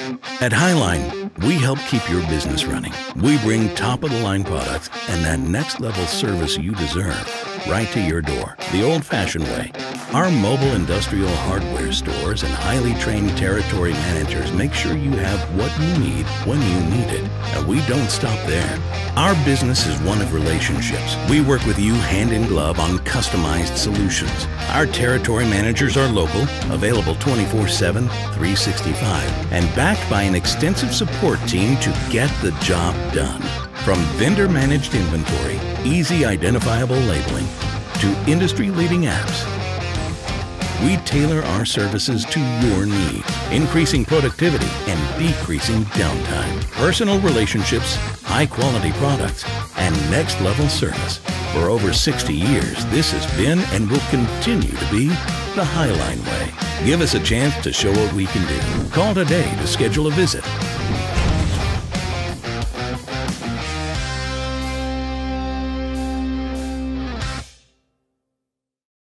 At Highline, we help keep your business running. We bring top-of-the-line products and that next-level service you deserve right to your door, the old-fashioned way. Our mobile industrial hardware stores and highly trained territory managers make sure you have what you need when you need it, and we don't stop there. Our business is one of relationships. We work with you hand in glove on customized solutions. Our territory managers are local, available 24/7, 365, and backed by an extensive support team to get the job done. From vendor-managed inventory, easy identifiable labeling, to industry-leading apps, we tailor our services to your needs, increasing productivity and decreasing downtime. Personal relationships, high-quality products, and next-level service. For over 60 years, this has been and will continue to be the Highline way. Give us a chance to show what we can do. Call today to schedule a visit.